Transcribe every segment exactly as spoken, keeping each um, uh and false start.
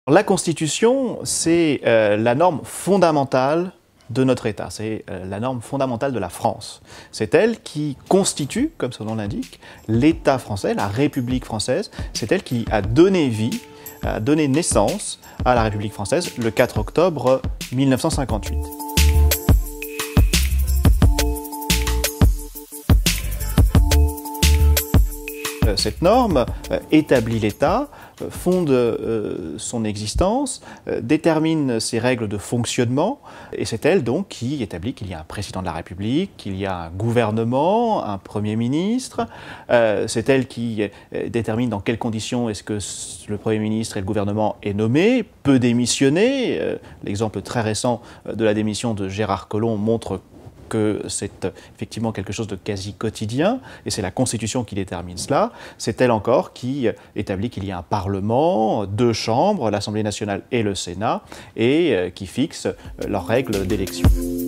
La Constitution, c'est euh, la norme fondamentale de notre État, c'est euh, la norme fondamentale de la France. C'est elle qui constitue, comme son nom l'indique, l'État français, la République française. C'est elle qui a donné vie, a donné naissance à la République française le quatre octobre mille neuf cent cinquante-huit. Cette norme euh, établit l'État, euh, fonde euh, son existence, euh, détermine ses règles de fonctionnement, et c'est elle donc qui établit qu'il y a un président de la République, qu'il y a un gouvernement, un Premier ministre. Euh, c'est elle qui euh, détermine dans quelles conditions est-ce que le Premier ministre et le gouvernement est nommé, peut démissionner. Euh, l'exemple très récent de la démission de Gérard Collomb montre que c'est effectivement quelque chose de quasi quotidien, et c'est la Constitution qui détermine cela. C'est elle encore qui établit qu'il y a un Parlement, deux chambres, l'Assemblée nationale et le Sénat, et qui fixe leurs règles d'élection.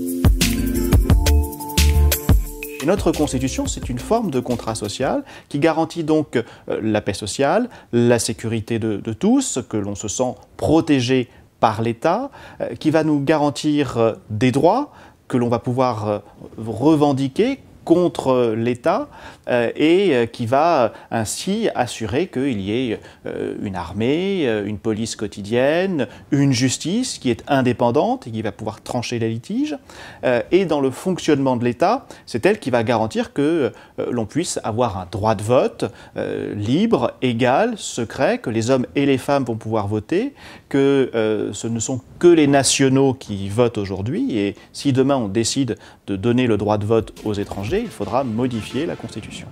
Et notre Constitution, c'est une forme de contrat social qui garantit donc la paix sociale, la sécurité de, de tous, que l'on se sent protégé par l'État, qui va nous garantir des droits que l'on va pouvoir revendiquer contre l'État euh, et euh, qui va ainsi assurer qu'il y ait euh, une armée, euh, une police quotidienne, une justice qui est indépendante et qui va pouvoir trancher les litiges. Euh, et dans le fonctionnement de l'État, c'est elle qui va garantir que euh, l'on puisse avoir un droit de vote euh, libre, égal, secret, que les hommes et les femmes vont pouvoir voter, que euh, ce ne sont que les nationaux qui votent aujourd'hui, et si demain on décide de donner le droit de vote aux étrangers, il faudra modifier la Constitution.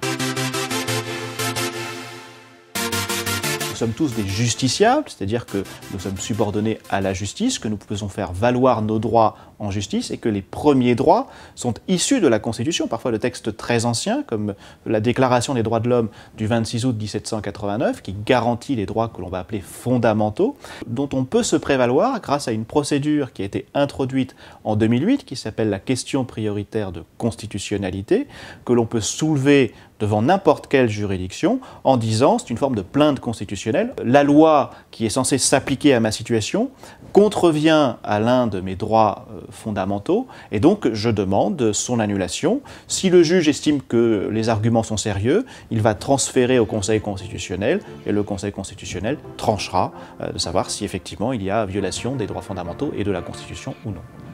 Nous sommes tous des justiciables, c'est-à-dire que nous sommes subordonnés à la justice, que nous pouvons faire valoir nos droits en justice et que les premiers droits sont issus de la Constitution, parfois de textes très anciens, comme la Déclaration des droits de l'homme du vingt-six août mille sept cent quatre-vingt-neuf, qui garantit les droits que l'on va appeler fondamentaux, dont on peut se prévaloir grâce à une procédure qui a été introduite en deux mille huit, qui s'appelle la question prioritaire de constitutionnalité, que l'on peut soulever devant n'importe quelle juridiction en disant c'est une forme de plainte constitutionnelle. La loi qui est censée s'appliquer à ma situation contrevient à l'un de mes droits euh, fondamentaux et donc je demande son annulation. Si le juge estime que les arguments sont sérieux, il va transférer au Conseil constitutionnel et le Conseil constitutionnel tranchera euh, de savoir si effectivement il y a violation des droits fondamentaux et de la Constitution ou non.